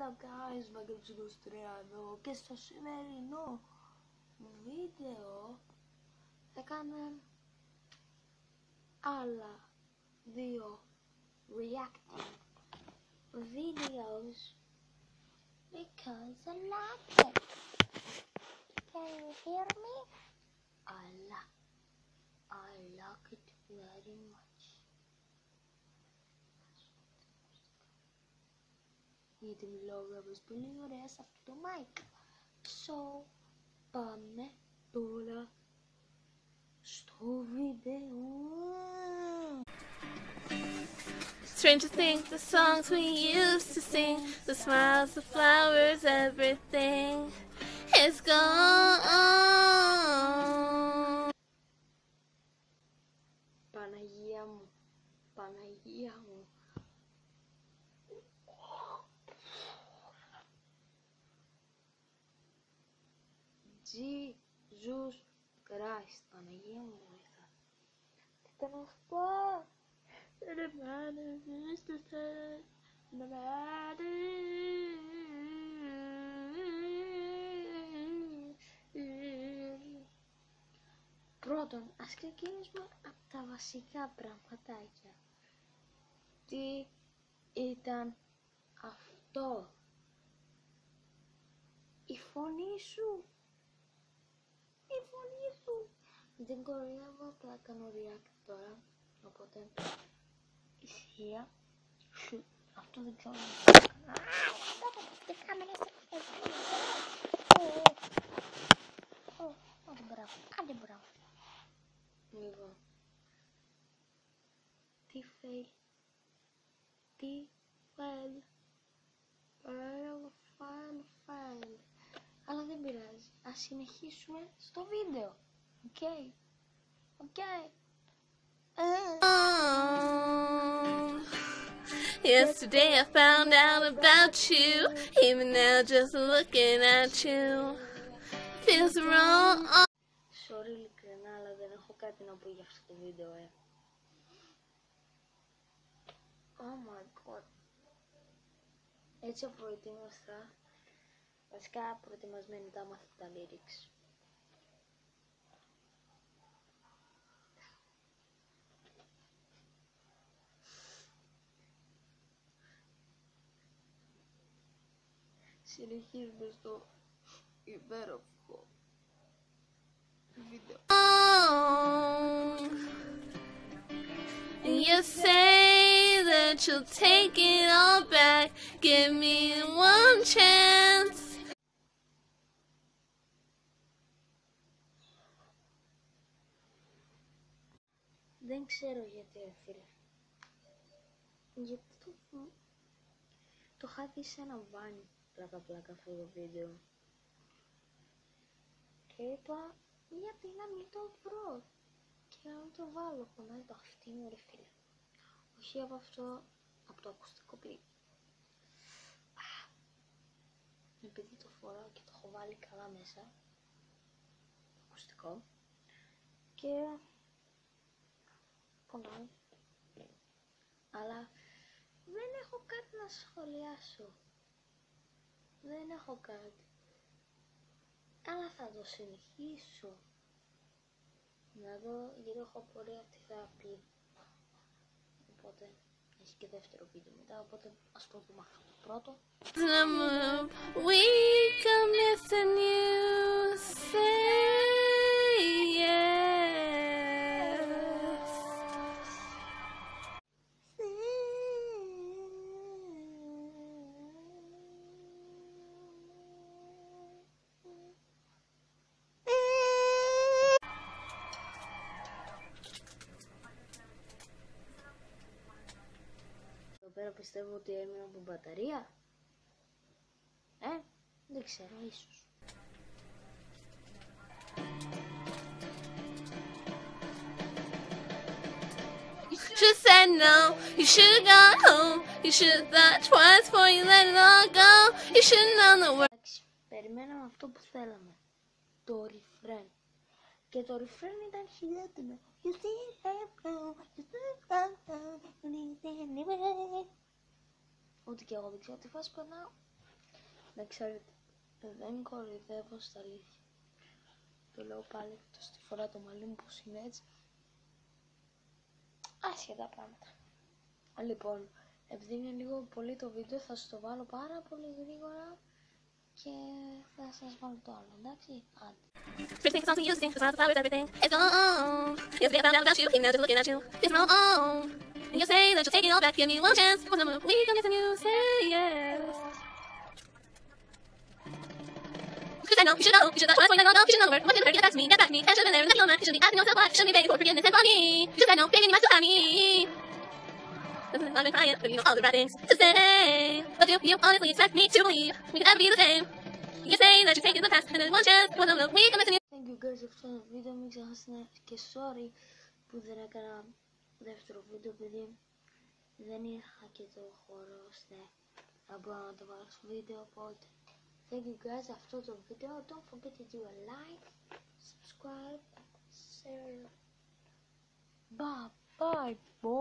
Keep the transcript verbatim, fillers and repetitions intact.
Καλησπέρα guys, Βαγγέλης είκοσι τρία εδώ και στο σημερινό βίντεο θα κάνουμε άλλα δύο reacting videos because I like it. Can you hear me? I like I like it very much. Γιατί μιλάω βέβαια πολύ ωραία σε αυτό το mic. So, πάμε τώρα στο βίντεο. Stranger things, the songs we used to sing, the smiles, the flowers, everything is gone. Παναγία μου, Παναγία μου. Jesus Christ, Παναγία μου βοηθά. Τι ήταν αυτό? Είναι μάνα, μίστοτε, είναι μάνα. Πρώτον, ας ξεκινήσουμε από τα βασικά πραγματάκια. Τι ήταν αυτό? Η φωνή σου. Η φωνή σου. Δεν κοροϊδεύω, απλά κάνω react τώρα. Οπότε ισχύα. Σου. Αυτό δεν ξέρω. Τι κάμερα σε Άντε μπράβο, άντε μπράβο. Λοιπόν. Τι fail. Τι fail. Fail, fail, fail. Αλλά δεν πειράζει. Ας συνεχίσουμε στο βίντεο. Οκ. Okay. Οκ. Okay. Uh. Oh, yesterday I found out about you, even now just looking at you feels wrong. Sorry ειλικρινά, αλλά δεν έχω κάτι να πω για αυτό το βίντεο, ε. Oh my god. Έτσι απροετοίμαστα. Βασικά προετοιμασμένοι τα μάθα τα lyrics. Συνεχίζουμε στο υπέροχο βίντεο. Oh, you say that you'll take it all back. Give me one chance. Δεν ξέρω γιατί, ρε φίλε. Γιατί το, το είχα δει σε ένα βάνι πλάκα πλάκα αυτό το βίντεο. Και είπα, γιατί να μην το βρω και να μην το βάλω. Πονάει το αυτί μου, ρε φίλε. Όχι από αυτό, από το ακουστικό πλήρη. Επειδή το φοράω και το έχω βάλει καλά μέσα, το ακουστικό, και πονάει. Αλλά δεν έχω κάτι να σχολιάσω. Δεν έχω κάτι. Αλλά θα το συνεχίσω. Να δω, γιατί έχω απορία τι θα πει. Οπότε έχει και δεύτερο βίντεο μετά, οπότε ας το δούμε αυτό το πρώτο. We come missing you, say yes. Εδώ πέρα πιστεύω ότι έμεινα από μπαταρία. Ε, δεν ξέρω, ίσως. You should said no, you should have gone home. You should have thought twice before you let it all go. You should have known the word. Εντάξει, περιμέναμε αυτό που θέλαμε. Το refrain. Και το refrain ήταν χιλιάτιμο. You see have gone, you still gone home, you need anyway. Ούτε και εγώ δεν ξέρω τι φάση περνάω. Να ξέρετε, δεν κοροϊδεύω στα αλήθεια. Το λέω πάλι εκτός τη φορά το μαλλί μου πως είναι έτσι. Άσχετα πράγματα. Λοιπόν, επειδή είναι λίγο πολύ το βίντεο, θα σας το βάλω πάρα πολύ γρήγορα και θα σας βάλω το άλλο, εντάξει? Άντε. Everything is on you, think about the flowers, everything is gone. You forget about without you, looking at you, looking at you, it's wrong. And you say that you'll take it all back, give me one chance. One number we can get and you say yes. Cause I know, you should know, you should know twice, when I know, you should know the word. What did hurt, get back to me, get back to me, and should have been there in that moment. You shouldn't be asking yourself why, you shouldn't be begging for forgiveness and for me. You just I know, baby, you might still have me. I've been crying, but you know all the right things to say. But do you honestly expect me to believe we could ever be the same? You say that you're taking the past, and then one chance, one number we can get and you. Thank you guys, αυτό το βίντεο, μην ξεχάσετε και sorry που δεν έκανα δεύτερο βίντεο, επειδή δεν είχα και το χώρο ώστε να μπορώ να το βάλω στο βίντεο, οπότε thank you guys αυτό το βίντεο. Don't forget to do a like, subscribe, share. Bye bye boy.